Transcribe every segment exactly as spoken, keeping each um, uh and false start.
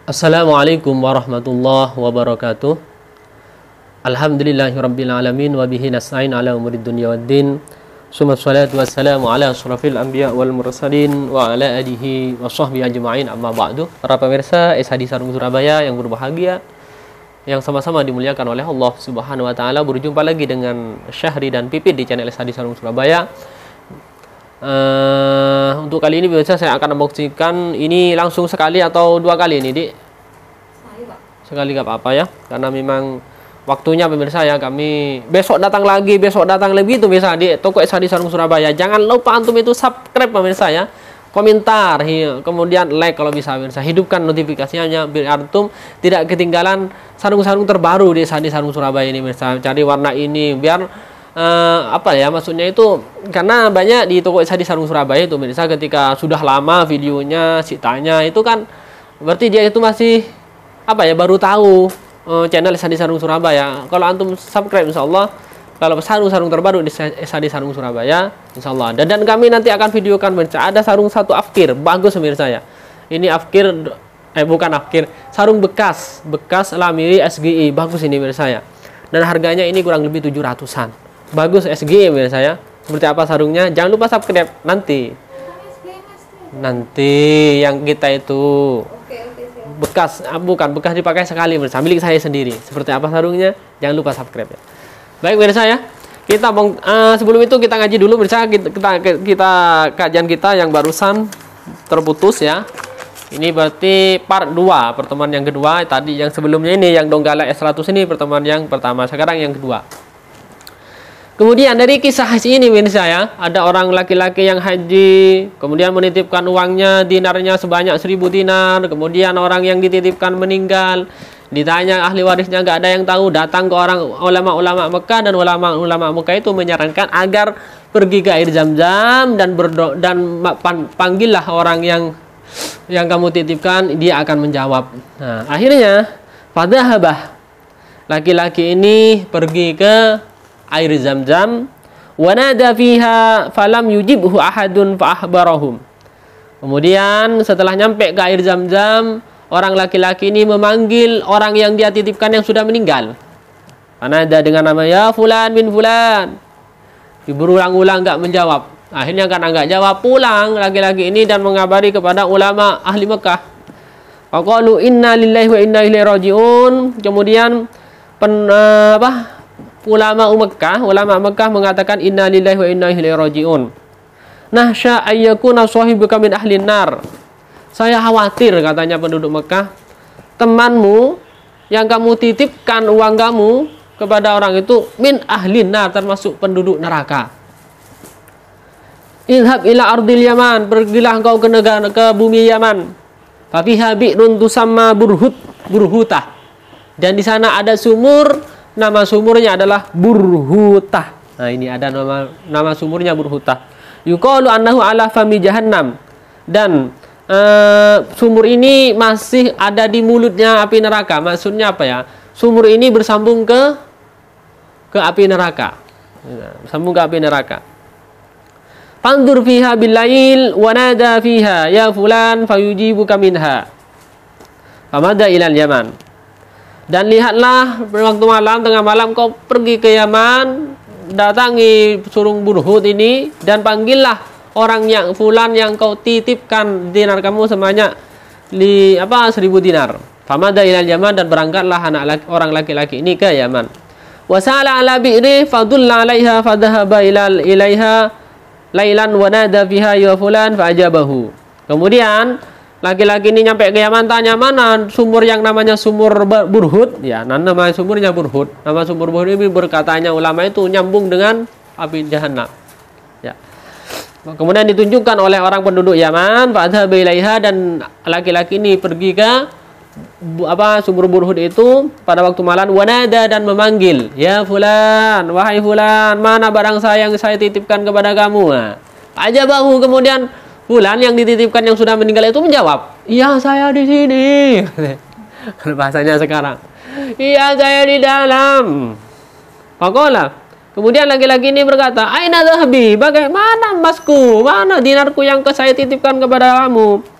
Assalamualaikum warahmatullahi wabarakatuh. Alhamdulillahirabbil alamin wa bihi nasta'in ala umurid dunya waddin. Summa shalatu wassalamu ala asyrafil anbiya wal mursalin wa ala alihi wa sahbihi ajma'in, amma ba'du. Para pemirsa S H D Sarung Surabaya yang berbahagia, yang sama-sama dimuliakan oleh Allah Subhanahu wa taala, berjumpa lagi dengan Syahri dan Pipit di channel S H D Sarung Surabaya. Uh, untuk kali ini biasa saya akan unboxingkan ini langsung sekali atau dua kali ini, Dik? Sekali, Pak. Sekali gak apa-apa ya, karena memang waktunya pemirsa ya, kami besok datang lagi, besok datang lebih itu bisa di toko S H D Sarung Surabaya. Jangan lupa antum itu subscribe pemirsa ya, komentar, hiu, kemudian like kalau bisa pemirsa, hidupkan notifikasinya biar antum tidak ketinggalan sarung-sarung terbaru di S H D Sarung Surabaya ini pemirsa. Cari warna ini biar Uh, apa ya maksudnya itu, karena banyak di toko S H D Sarung Surabaya itu pemirsa ketika sudah lama videonya sitanya itu kan berarti dia itu masih apa ya, baru tahu uh, channel S H D Sarung Surabaya. Kalau antum subscribe insyaallah kalau sarung-sarung terbaru di S H D Sarung Surabaya insyaallah ada. Dan kami nanti akan videokan pemirsa, ada sarung satu afkir bagus pemirsa ya. Ini afkir eh bukan afkir, sarung bekas bekas Lamiri S G I bagus ini pemirsa ya. Dan harganya ini kurang lebih tujuh ratusan. Bagus S G I ya saya. Seperti apa sarungnya? Jangan lupa subscribe nanti. Nanti yang kita itu bekas, bukan bekas dipakai sekali bersama milik saya sendiri. Seperti apa sarungnya? Jangan lupa subscribe ya. Baik pemirsa ya. Kita uh, sebelum itu kita ngaji dulu pemirsa, kita, kita kita kajian kita yang barusan terputus ya. Ini berarti part dua, pertemuan yang kedua. Tadi yang sebelumnya ini yang Donggala S seratus ini pertemuan yang pertama, sekarang yang kedua. Kemudian dari kisah haji ini pemirsa ya, ada orang laki-laki yang haji, kemudian menitipkan uangnya, dinarnya sebanyak seribu dinar, kemudian orang yang dititipkan meninggal, ditanya ahli warisnya nggak ada yang tahu, datang ke orang ulama-ulama Mekah, dan ulama-ulama Mekah itu menyarankan agar pergi ke air Zam-Zam dan berdoa dan panggillah orang yang yang kamu titipkan, dia akan menjawab. Nah, akhirnya fadhahabah, laki-laki ini pergi ke air Zam-Zam, wa nada fiha falam yujibhu ahadun fa ahbarahum. Kemudian setelah nyampe ke air Zam-Zam, orang laki-laki ini memanggil orang yang dia titipkan yang sudah meninggal. Anada dengan nama ya fulan bin fulan. Berulang-ulang enggak menjawab. Akhirnya karena enggak jawab, pulang laki-laki ini dan mengabari kepada ulama ahli Mekah. Faqalu inna lillahi wa inna ilaihi rajiun. Kemudian pen, uh, apa? Ulama Mekah, ulama Mekah mengatakan inna lillahi wa inna ilaihi rajiun. Nahsya ayyakuna sahibuka min ahlin nar. Saya khawatir, katanya penduduk Mekah, temanmu yang kamu titipkan uang kamu kepada orang itu min ahlin nar, termasuk penduduk neraka. Idhab ila ardil Yaman, pergilah engkau ke negara ke bumi Yaman. Fafiha bi'run tusamma burhut burhutah. Dan di sana ada sumur, nama sumurnya adalah Burhutah. Nah, ini ada nama nama sumurnya Burhutah. Yuqalu annahu ala fami jahannam. Dan uh, sumur ini masih ada di mulutnya api neraka. Maksudnya apa ya? Sumur ini bersambung ke ke api neraka. Bersambung ke api neraka. Fandur fiha billail wa nada fiha ya fulan fayujibuka minha. Famada ilal Yaman. Dan lihatlah waktu malam, tengah malam kau pergi ke Yaman, datangi surung Burhut ini dan panggillah orang yang fulan yang kau titipkan dinar kamu sebanyak di apa seribu dinar. Famada ilal Yaman, dan berangkatlah anak laki, orang laki-laki ini ke Yaman. Wasala ala bi'ri fadulla alaiha fadhahaba ilal ilaiha lailan wa nada fiha ya fulan fa'ajabahu. Kemudian laki-laki ini nyampe ke Yaman, tanya mana sumur yang namanya sumur Burhut ya, nah, nama sumurnya Burhut. Nama sumur Burhut ini berkatanya ulama itu nyambung dengan api Jahannam ya. Kemudian ditunjukkan oleh orang penduduk Yaman, fa'adhaba ilaiha, dan laki-laki ini pergi ke apa sumur Burhut itu pada waktu malam, wanada, dan memanggil ya fulan, wahai fulan, mana barang saya yang saya titipkan kepada kamu. Nah, ajabahu, kemudian fulan yang dititipkan yang sudah meninggal itu menjawab, iya saya di sini. Bahasanya sekarang, iya saya di dalam. Faqala, kemudian laki-laki ini berkata, aina dhahbi, bagaimana emasku, mana dinarku yang saya titipkan kepada kamu?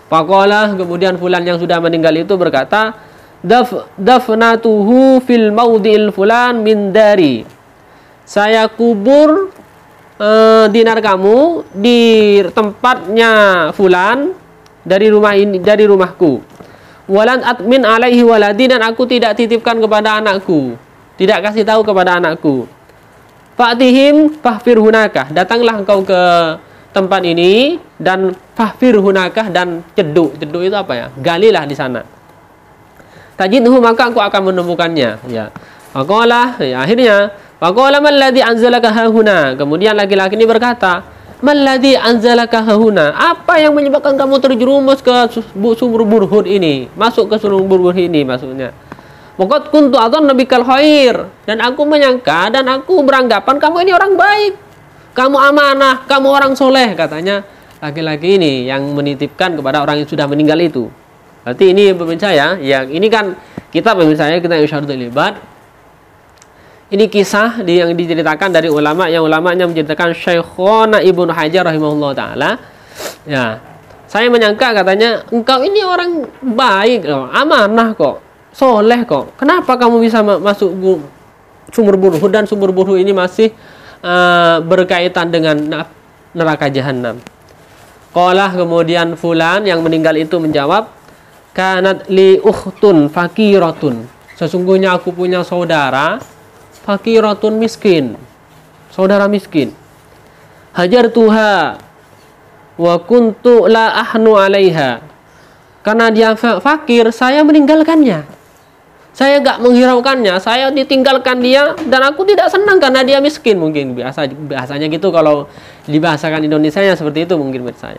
Faqala, kemudian fulan yang sudah meninggal itu berkata, Daf, dafnatuhu fil maudil fulan min dari. Saya kubur uh, dinar kamu di tempatnya fulan dari rumah ini, dari rumahku. Walan admin alaihi waladi, dan aku tidak titipkan kepada anakku, tidak kasih tahu kepada anakku. Fa'tihim fahfir hunakah, datanglah engkau ke tempat ini dan fahfir hunakah, dan ceduk. Ceduk itu apa ya? Galilah di sana. Tajidhu, maka aku akan menemukannya. Ya. Faqala, ya, akhirnya faqala man ladzi anzalaka hahuna. Kemudian laki-laki ini berkata, man ladzi anzalaka hahuna, apa yang menyebabkan kamu terjerumus ke sumur burhud ini, masuk ke sumur burhud ini maksudnya. Waqad kuntu adzannu bikal khair, dan aku menyangka dan aku beranggapan kamu ini orang baik, kamu amanah, kamu orang soleh, katanya laki-laki ini yang menitipkan kepada orang yang sudah meninggal itu. Berarti ini pemirsa ya, yang ini kan kita pemirsa ya, kita Irsyadul Ibad. Ini kisah di, yang diceritakan dari ulama, yang ulamanya menceritakan Syekhona Ibnu Hajar rahimahullah taala. Ya, saya menyangka katanya engkau ini orang baik, amanah kok, soleh kok. Kenapa kamu bisa masuk sumur burhud, dan sumur burhud ini masih uh, berkaitan dengan neraka jahanam? Qala, kemudian fulan yang meninggal itu menjawab, kanat li ukhtun fakiratun. Sesungguhnya aku punya saudara fakiratun, miskin, saudara miskin. Hajar tuha wa kuntu la ahnu alaiha. Karena dia fakir, saya meninggalkannya. Saya gak menghiraukannya, saya ditinggalkan dia, dan aku tidak senang karena dia miskin. Mungkin biasa bahasanya gitu, kalau dibahasakan Indonesianya seperti itu mungkin menurut saya.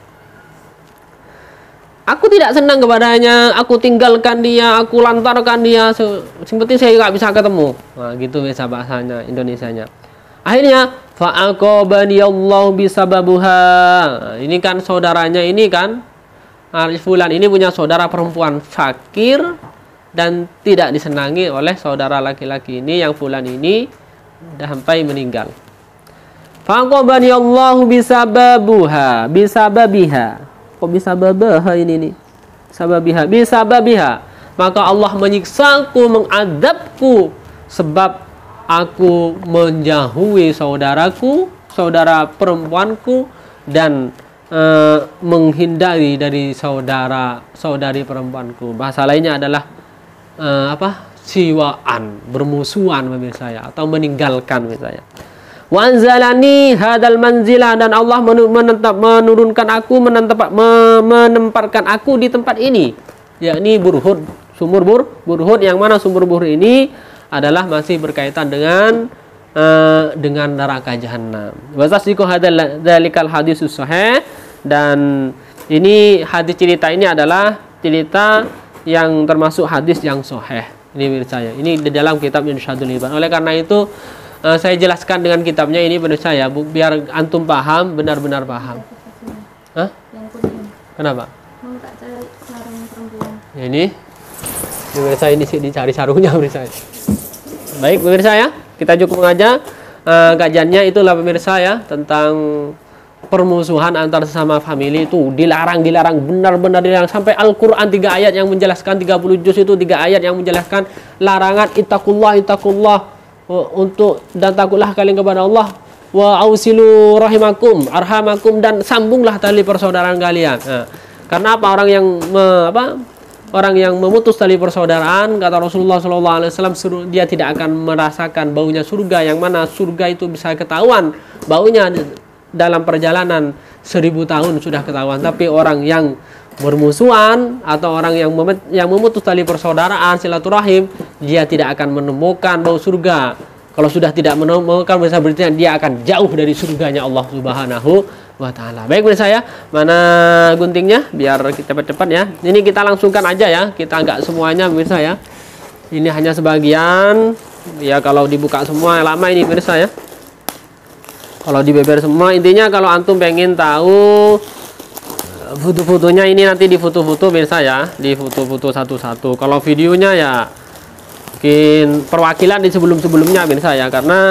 Aku tidak senang kepadanya, aku tinggalkan dia, aku lantarkan dia, seperti saya nggak bisa ketemu. Nah, gitu biasa bahasanya Indonesianya. Akhirnya fa'aqabani Allah bisababuha. Nah, ini kan saudaranya ini kan, fulan ini punya saudara perempuan fakir dan tidak disenangi oleh saudara laki-laki ini, yang fulan ini sampai meninggal. Fa'aqabani Allah bisababuha, bisababiha. Kok bisa babaha ini nih? Sababiha, bisa babiha. Maka Allah menyiksaku, mengadabku sebab aku menjauhi saudaraku, saudara perempuanku, dan e, menghindari dari saudara saudari perempuanku. Bahasa lainnya adalah e, apa? Siwaan, bermusuhan pemirsa ya, atau meninggalkan misalnya. Wa anzalani hadal manzilah, dan Allah menetap, menurunkan aku, menetap, menempatkan aku di tempat ini, yakni burhud, sumur bur, burhud, yang mana sumur burhud ini adalah masih berkaitan dengan uh, dengan neraka jahanam. Wa tasdiqu hadal dzalikal hadisus sahih, dan ini hadis cerita ini adalah cerita yang termasuk hadis yang sahih. Ini menurut saya, ini di dalam kitab Irsyadul Ibad. Oleh karena itu Uh, saya jelaskan dengan kitabnya ini menurut saya, bu, biar antum paham, benar-benar paham. Hah? Yang kuning. Kenapa? Mau tak cari sarung perempuan. Ya, ini, menurut saya ini sih dicari sarungnya menurut saya. Baik pemirsa ya, kita cukup aja uh, kajiannya. Itulah pemirsa ya, tentang permusuhan antar sesama famili itu dilarang, dilarang, benar-benar dilarang. Sampai Al-Quran tiga ayat yang menjelaskan, tiga puluh juz itu tiga ayat yang menjelaskan larangan ittaqullah, ittaqullah, untuk dan takutlah kalian kepada Allah, wa ausilu rahimakum arhamakum, dan sambunglah tali persaudaraan kalian. Nah, karena apa? Orang yang me, apa orang yang memutus tali persaudaraan, kata Rasulullah shallallahu alaihi wasallam, dia tidak akan merasakan baunya surga, yang mana surga itu bisa ketahuan baunya dalam perjalanan seribu tahun sudah ketahuan. Tapi orang yang bermusuhan atau orang yang mem yang memutus tali persaudaraan, silaturahim, dia tidak akan menemukan bau surga. Kalau sudah tidak menemukan, bisa berarti dia akan jauh dari surganya Allah Subhanahu wa taala. Baik pemirsa ya, mana guntingnya biar kita cepat-cepat ya. Ini kita langsungkan aja ya, kita nggak semuanya pemirsa ya. Ini hanya sebagian. Ya kalau dibuka semua lama ini pemirsa ya. Kalau dibeber semua, intinya kalau antum pengen tahu foto-fotonya, ini nanti di foto-foto pemirsa ya, di foto-foto satu-satu. Kalau videonya ya mungkin perwakilan di sebelum-sebelumnya pemirsa ya, karena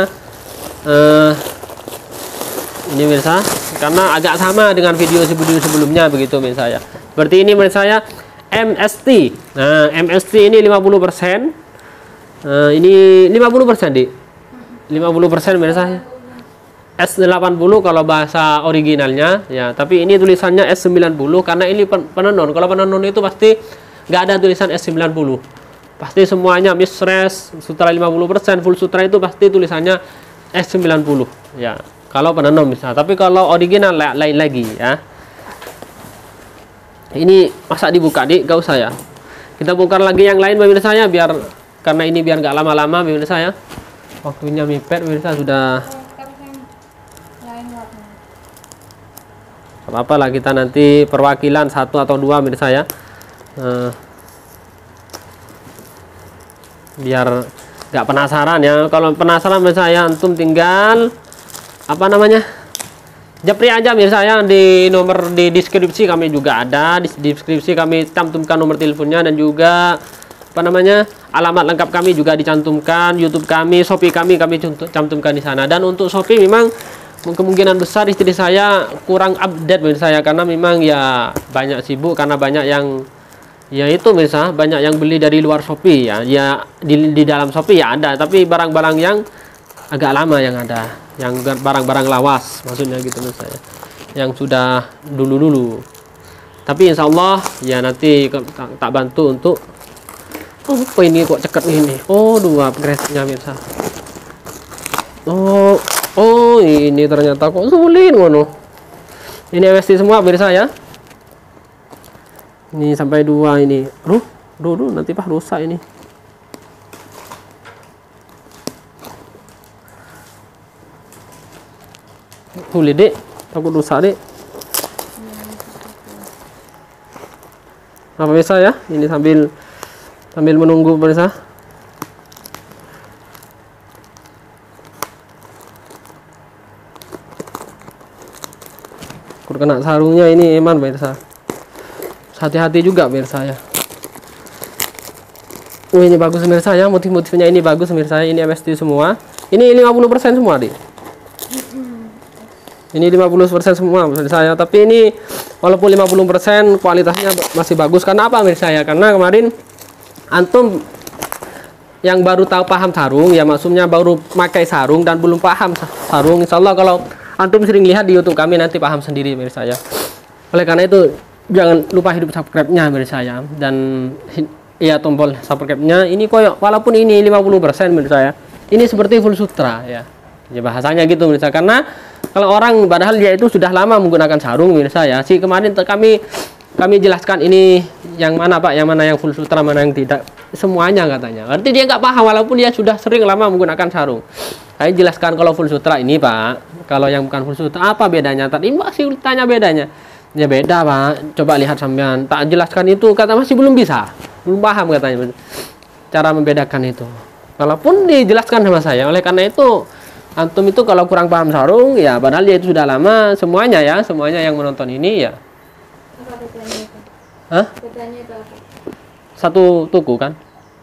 eh, ini pemirsa, karena agak sama dengan video sebelum-sebelumnya begitu pemirsa ya. Berarti ini menurut saya M S T. Nah, M S T ini lima puluh persen. Nah, ini lima puluh persen, Dik. lima puluh persen menurut saya. S delapan puluh kalau bahasa originalnya ya, tapi ini tulisannya S sembilan puluh karena ini penenun. Kalau penenun itu pasti nggak ada tulisan S sembilan puluh. Pasti semuanya misres, sutra lima puluh persen, full sutra itu pasti tulisannya S sembilan puluh ya. Kalau penenun misalnya, tapi kalau original lain lagi ya. Ini masa dibuka, Dik? Gak usah ya. Kita bongkar lagi yang lain pemirsa saya biar karena ini biar nggak lama-lama pemirsa saya. Waktunya mipet pemirsa sudah. Apa lah kita nanti perwakilan satu atau dua pemirsa ya. Nah, biar nggak penasaran ya. Kalau penasaran pemirsa saya, antum tinggal apa namanya? Japri aja pemirsa ya, di nomor di deskripsi kami juga ada, di deskripsi kami cantumkan nomor teleponnya dan juga apa namanya? Alamat lengkap kami juga dicantumkan, YouTube kami, Shopee kami kami cantumkan di sana. Dan untuk Shopee memang kemungkinan besar istri saya kurang update pemirsa saya karena memang ya banyak sibuk karena banyak yang ya itu pemirsa, banyak yang beli dari luar Shopee ya. Ya di, di dalam Shopee ya ada, tapi barang-barang yang agak lama yang ada, yang barang-barang lawas maksudnya gitu pemirsa ya. Yang sudah dulu-dulu. Tapi insya Allah ya nanti tak, tak bantu untuk oh, apa ini kok ceket ini. Oh, dua upgrade-nya pemirsa. Oh, oh ini ternyata kok sulit ngono. Ini M S T semua pemirsa ya. Ini sampai dua ini. Aduh, dulu nanti Pak rusak ini. Sulit, Dek. Takut rusak, Dek. Apa pemirsa ya? Ini sambil sambil menunggu pemirsa. Kena sarungnya ini eman pemirsa. Hati-hati juga pemirsa ya. Oh ini bagus pemirsa ya, motif-motifnya ini bagus pemirsa. Ini M S T semua. Ini lima puluh persen semua, Dik. Ini lima puluh persen semua pemirsa ya, tapi ini walaupun lima puluh persen kualitasnya masih bagus. Karena apa pemirsa ya? Karena kemarin antum yang baru tahu paham sarung ya, maksudnya baru pakai sarung dan belum paham sarung, insya Allah kalau antum sering lihat di YouTube kami nanti paham sendiri pemirsa ya. Oleh karena itu jangan lupa hidup subscribe-nya pemirsa ya, dan ya tombol subscribe-nya ini koyok walaupun ini lima puluh persen pemirsa ya. Ini seperti full sutra ya. Ya bahasanya gitu pemirsa, karena kalau orang padahal dia itu sudah lama menggunakan sarung pemirsa ya. Si kemarin kami kami jelaskan ini yang mana Pak, yang mana yang full sutra, mana yang tidak, semuanya katanya. Berarti dia nggak paham walaupun dia sudah sering lama menggunakan sarung. Saya jelaskan kalau full sutra ini Pak, kalau yang bukan full sutra apa bedanya? Tadi masih tanya bedanya. Ya beda Pak, coba lihat sampean. Tak jelaskan itu kata masih belum bisa, belum paham katanya cara membedakan itu. Walaupun dijelaskan sama saya, oleh karena itu antum itu kalau kurang paham sarung ya, padahal dia itu sudah lama semuanya ya, semuanya yang menonton ini ya. Apa bedanya itu? Hah? Bedanya itu apa? Satu tuku kan?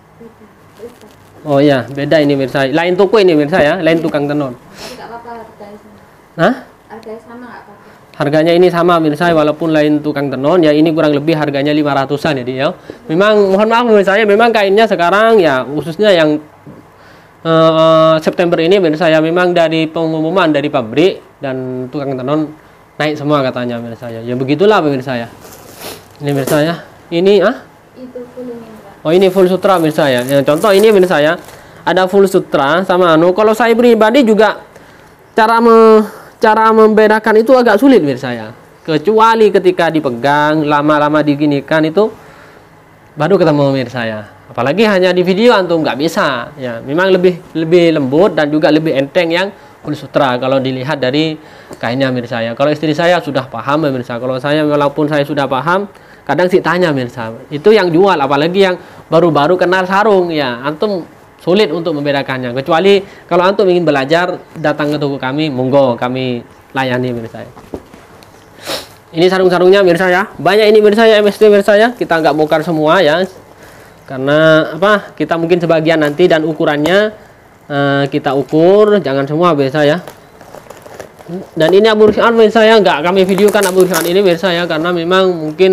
Oh iya, beda ini pemirsa. Lain toko ini pemirsa ya, lain tukang tenun. Tapi nggak apa-apa harganya sama. Hah? Harganya sama nggak apa-apa. Harganya ini sama pemirsa, walaupun lain tukang tenun ya, ini kurang lebih harganya lima ratusan ya, ya. Memang mohon maaf pemirsa ya, memang kainnya sekarang ya khususnya yang uh, September ini pemirsa ya, memang dari pengumuman dari pabrik dan tukang tenun naik semua katanya pemirsa ya. Ya begitulah pemirsa ya. Ini pemirsa ya. Ini ah Itu full ini enggak? Oh ini full sutra pemirsa ya. Ya contoh ini pemirsa ya, ada full sutra sama anu. Kalau saya pribadi juga cara me, cara membedakan itu agak sulit pemirsa ya. Kecuali ketika dipegang lama-lama diginikan itu baru ketemu pemirsa ya. Apalagi hanya di video antum nggak bisa ya. Memang lebih lebih lembut dan juga lebih enteng yang full sutra kalau dilihat dari kainnya pemirsa ya. Kalau istri saya sudah paham pemirsa. Kalau saya walaupun saya sudah paham, kadang sih tanya pemirsa, itu yang jual, apalagi yang baru-baru kenal sarung ya, antum sulit untuk membedakannya. Kecuali kalau antum ingin belajar, datang ke toko kami, monggo kami layani pemirsa. Ini sarung-sarungnya pemirsa ya, banyak ini pemirsa ya, M S T pemirsa ya. Kita nggak bongkar semua ya, karena apa? Kita mungkin sebagian nanti dan ukurannya uh, kita ukur, jangan semua pemirsa ya. Dan ini Abu Rishan pemirsa ya, nggak kami videokan Abu Rishan ini pemirsa ya, karena memang mungkin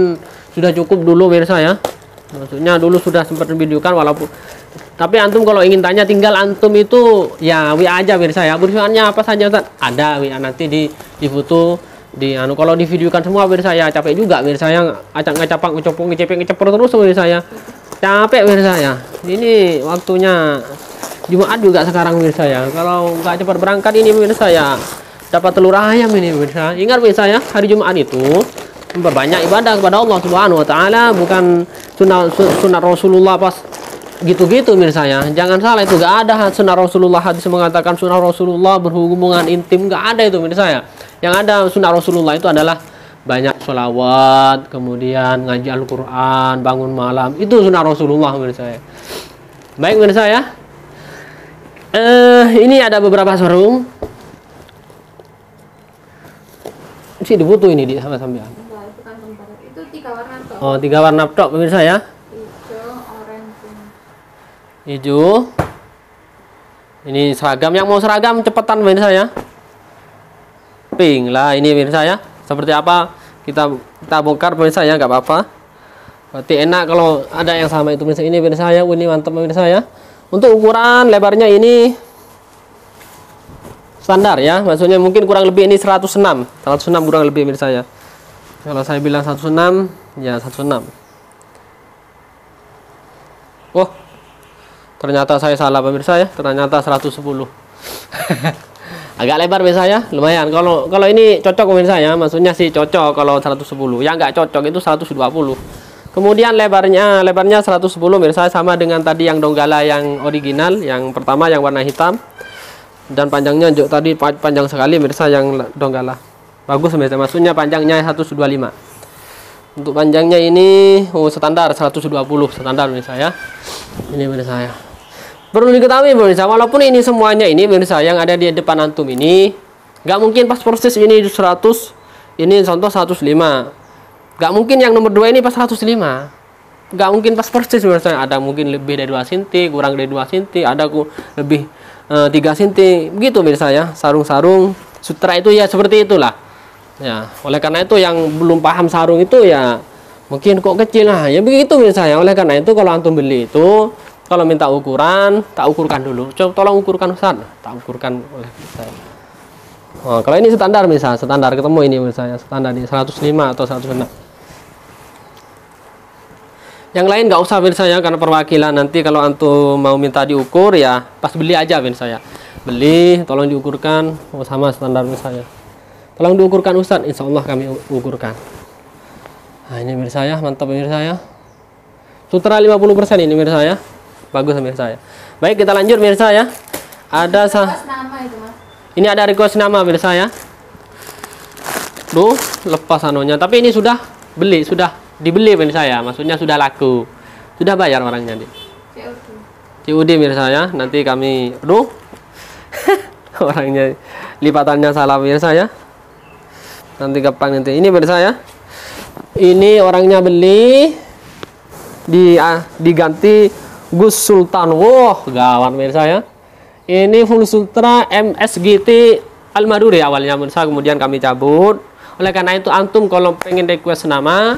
sudah cukup dulu pemirsa ya. Maksudnya dulu sudah sempat videokan walaupun, tapi antum kalau ingin tanya tinggal antum itu ya W A aja pemirsa ya. Berisuannya apa saja Ustaz? Ada W A nanti di di foto di anu. Kalau di videokan semua pemirsa ya capek juga pemirsa ya, acak ngacapak ngecopok ngecepek ngecepor terus pemirsa ya. Capek pemirsa ya. Ini waktunya Jumat juga sekarang pemirsa ya. Kalau nggak cepat berangkat ini pemirsa ya dapat telur ayam ini pemirsa. Ingat pemirsa ya, hari Jumat itu memperbanyak ibadah kepada Allah Subhanahu wa taala, bukan sunnah sunnah Rasulullah pas gitu-gitu pemirsa ya. Jangan salah, itu enggak ada sunnah Rasulullah, hadis mengatakan sunnah Rasulullah berhubungan intim, enggak ada itu pemirsa ya. Yang ada sunnah Rasulullah itu adalah banyak sholawat, kemudian ngaji Al-Qur'an, bangun malam. Itu sunnah Rasulullah pemirsa ya. Baik pemirsa ya. Eh, ini ada beberapa sarung. Si dibutuh ini di sambil-sambil. Enggak, itu kantong barat. Itu tiga warna toh. Oh, tiga warna tok pemirsa ya. Hijau, oranye, pink. Hijau. Ini seragam, yang mau seragam cepetan pemirsa ya. Pink lah ini pemirsa ya. Seperti apa kita kita bongkar pemirsa ya, nggak apa-apa. Berarti enak kalau ada yang sama itu pemirsa. Ini pemirsa ya, ini mantap pemirsa ya. Untuk ukuran lebarnya ini standar ya, maksudnya mungkin kurang lebih ini seratus enam kurang lebih pemirsa ya. Kalau saya bilang seratus enam ya seratus enam. Oh, ternyata saya salah pemirsa ya, ternyata seratus sepuluh. Agak lebar pemirsa ya, lumayan. Kalau kalau ini cocok pemirsa ya, maksudnya sih cocok kalau seratus sepuluh. Yang nggak cocok itu seratus dua puluh. Kemudian lebarnya lebarnya seratus sepuluh pemirsa, sama dengan tadi yang donggala yang original, yang pertama yang warna hitam. Dan panjangnya juga tadi panjang sekali pemirsa yang donggala. Bagus pemirsa, maksudnya panjangnya seratus dua puluh lima. Untuk panjangnya ini oh standar seratus dua puluh standar pemirsa ya. Ini pemirsa ya. Perlu diketahui pemirsa, walaupun ini semuanya ini pemirsa yang ada di depan antum ini nggak mungkin pas persis ini seratus, ini contoh seratus lima. Nggak mungkin yang nomor dua ini pas seratus lima. Nggak mungkin pas persis pemirsa. Ada mungkin lebih dari dua senti, kurang dari dua senti, ada ku lebih tiga senti begitu pemirsa ya. Sarung-sarung sutra itu ya seperti itulah ya. Oleh karena itu yang belum paham sarung itu ya mungkin kok kecil lah ya begitu pemirsa ya. Oleh karena itu kalau antum beli itu, kalau minta ukuran tak ukurkan dulu, coba tolong ukurkan Ustaz, tak ukurkan oleh saya. Oh, kalau ini standar misal standar ketemu ini misalnya standar ini seratus lima atau seratus enam. Yang lain nggak usah pemirsa ya, karena perwakilan nanti kalau antum mau minta diukur ya pas beli aja pemirsa ya. Beli tolong diukurkan, oh, sama standar pemirsa ya. Tolong diukurkan Ustaz, insya Allah kami ukurkan. Nah ini pemirsa ya, mantap pemirsa ya. Sutra lima puluh persen ini pemirsa ya. Bagus pemirsa ya. Baik, kita lanjut pemirsa ya. Ada sah nama itu Mas. Ini ada request nama pemirsa ya. Duh, lepas anunya, tapi ini sudah beli, sudah dibeli pemirsa ya, maksudnya sudah laku, sudah bayar orangnya nih. C O D pemirsa ya. Nanti kami, aduh, orangnya lipatannya salah pemirsa ya. Nanti gampang nanti. Ini pemirsa ya. Ini orangnya beli di ah, diganti Gus Sultan. Wah, gawat pemirsa ya. Ini full sutra M S G T Al-Maduri awalnya pemirsa, kemudian kami cabut. Oleh karena itu antum kalau pengen request nama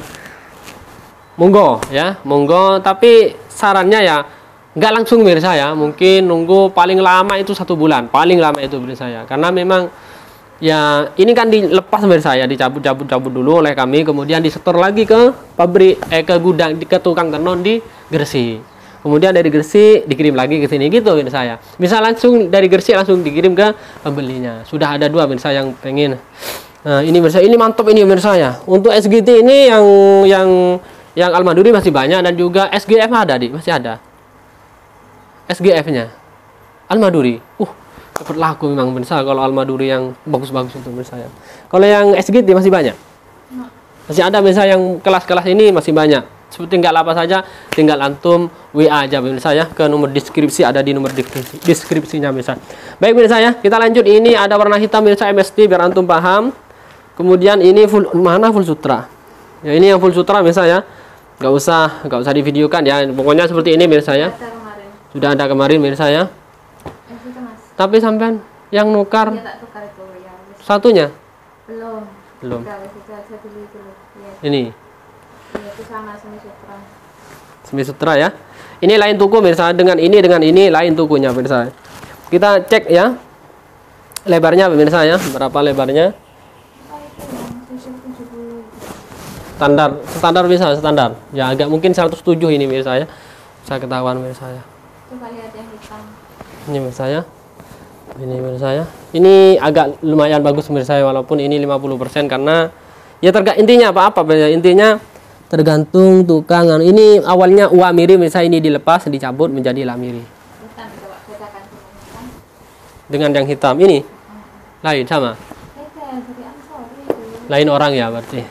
monggo ya, monggo, tapi sarannya ya nggak langsung pemirsa ya, mungkin nunggu paling lama itu satu bulan, paling lama itu pemirsa ya, karena memang ya ini kan dilepas pemirsa ya, dicabut-cabut-cabut dulu oleh kami, kemudian disetor lagi ke pabrik, eh ke gudang, ke tukang tenun di Gresik, kemudian dari Gresik dikirim lagi ke sini gitu pemirsa ya. Bisa langsung dari Gresik langsung dikirim ke pembelinya. Sudah ada dua pemirsa yang pengen. Nah ini pemirsa, ini mantap ini pemirsa ya. Untuk S G T ini yang yang yang Al-Maduri masih banyak, dan juga S G F ada di, masih ada S G F-nya Al-Maduri. Uh, dapat laku memang pemirsa kalau Al-Maduri yang bagus-bagus itu pemirsa ya. Kalau yang S G T masih banyak, masih ada pemirsa, yang kelas-kelas ini masih banyak. Seperti tinggal apa saja, tinggal antum W A aja pemirsa ya, ke nomor deskripsi, ada di nomor deskripsi, deskripsinya pemirsa. Baik pemirsa ya, kita lanjut. Ini ada warna hitam pemirsa M S T biar antum paham. Kemudian ini full, mana full sutra ya, ini yang full sutra pemirsa ya. Nggak usah nggak usah divideokan ya, pokoknya seperti ini pemirsa ya. Sudah ada kemarin pemirsa ya. Tapi sampean yang nukar satunya belum belum ini ini itu sama semi sutra. Semi sutra ya. Ini lain tuku pemirsa, dengan ini dengan ini lain tukunya pemirsa. Kita cek ya lebarnya pemirsa ya, berapa lebarnya? Oh, itu yang tujuh puluh. Standar, standar bisa standar. Ya agak mungkin seratus tujuh ini pemirsa ya. Saya ketahuan pemirsa ya. Coba lihat yang hitam. Ini pemirsa ya. Ini pemirsa ya. Ini agak lumayan bagus pemirsa ya, walaupun ini lima puluh persen karena ya terga intinya apa-apa pemirsa. Intinya tergantung tukang. Ini awalnya uamiri pemirsa, ini dilepas dicabut menjadi lamiri. Hitam coba bedakan dengan hitam. Dengan yang hitam ini lain sama. Beda dari ansor itu. Lain orang ya berarti.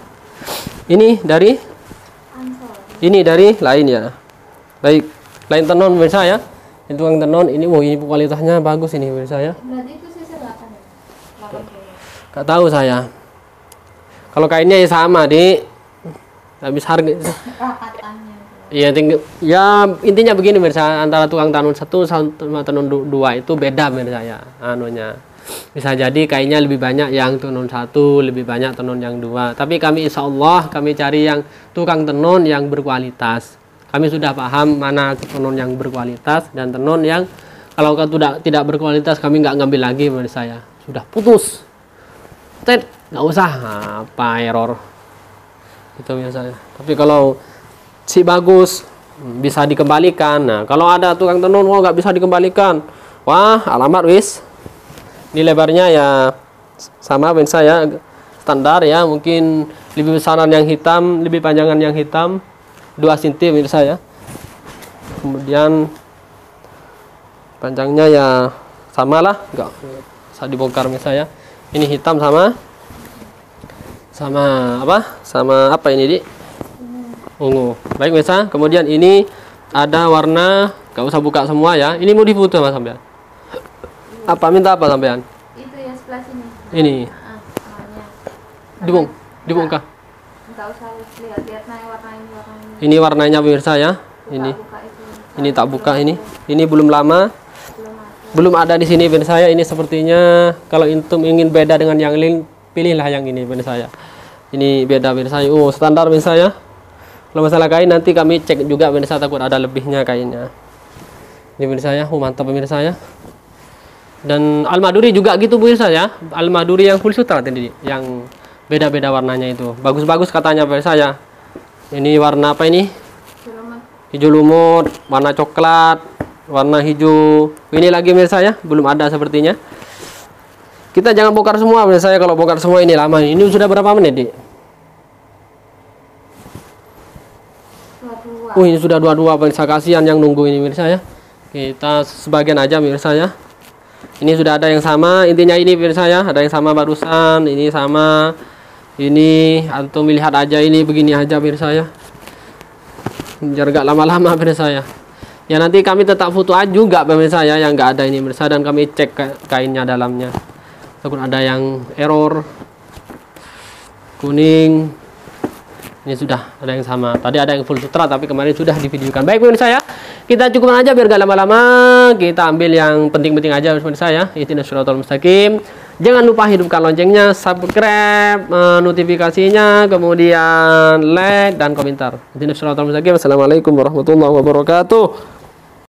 Ini dari Ansor. ini dari lain ya. Baik, lain tenun pemirsa ya. Ini tukang tenun ini, wow ini kualitasnya bagus ini pemirsa ya. Berarti itu sisi delapan ya? delapan puluh. Gak tahu saya. Kalau kainnya ya sama, Dik. Habis harga. Rakatannya. Iya, tinggi. Ya intinya begini pemirsa, antara tukang tenun satu sama tenun du- dua itu beda pemirsa ya. Anunya. Bisa jadi kainnya lebih banyak yang tenun satu, lebih banyak tenun yang dua. Tapi kami insya Allah kami cari yang tukang tenun yang berkualitas. Kami sudah paham mana tenun yang berkualitas dan tenun yang kalau tidak tidak berkualitas kami nggak ngambil lagi menurut saya. Sudah putus. Tet, nggak usah apa error. Itu biasanya. Tapi kalau si bagus bisa dikembalikan. Nah, kalau ada tukang tenun oh nggak bisa dikembalikan. Wah, alamat wis. Ini lebarnya ya sama dengan saya standar ya, mungkin lebih besaran yang hitam, lebih panjangan yang hitam. dua sentimeter menurut saya. Kemudian panjangnya ya samalah, enggak usah dibongkar misalnya. Ini hitam sama sama apa? Sama apa ini, Dik? Ungu. Baik, Mesa. Kemudian ini ada warna, enggak usah buka semua ya. Ini mau difoto Mas sampean. Apa minta apa sampean? Itu yang sebelah sini. Ini. Ah, warnanya. Dibong, dibongkar. Enggak usah lihat-lihat nah warna ini warna ini. Ini warnanya pemirsa ya. Ini. Buka itu. Ini tak buka ini. Ini belum lama. Belum ada. Belum ada di sini pemirsa saya. Ini sepertinya kalau intum ingin beda dengan yang lain, pilihlah yang ini pemirsa saya. Ini beda pemirsa saya. Oh, standar pemirsa saya. Kalau masalah kain nanti kami cek juga pemirsa, takut ada lebihnya kainnya. Ini pemirsa saya. Oh, mantap pemirsa saya. Dan almaduri juga gitu pemirsa ya. Almaduri yang full sutra tadi, yang beda-beda warnanya itu. Bagus-bagus katanya pemirsa saya. Ini warna apa ini? Belum. Hijau lumut, warna coklat, warna hijau. Ini lagi pemirsa ya, belum ada sepertinya. Kita jangan bongkar semua pemirsa ya, kalau bongkar semua ini lama. Ini sudah berapa menit, Dik? dua-dua. Oh, ini sudah dua-dua pemirsa, kasihan yang nunggu ini pemirsa ya. Kita sebagian aja pemirsa ya. Ini sudah ada yang sama, intinya ini pemirsa ya, ada yang sama barusan, ini sama. Ini antum lihat aja, ini begini aja pemirsa ya. Biar gak lama-lama pemirsa ya. Ya nanti kami tetap foto aja juga pemirsa ya, yang nggak ada ini pemirsa, dan kami cek kainnya dalamnya. Takut ada yang error. Kuning. Ini sudah ada yang sama. Tadi ada yang full sutra tapi kemarin sudah divideokan. Baik pemirsa ya. Kita cukupkan aja biar gak lama-lama. Kita ambil yang penting-penting aja pemirsa ya. Ihdinas shiratal mustaqim. Jangan lupa hidupkan loncengnya, subscribe, notifikasinya, kemudian like dan komentar. Ihdinas shiratal mustaqim. Assalamualaikum warahmatullahi wabarakatuh.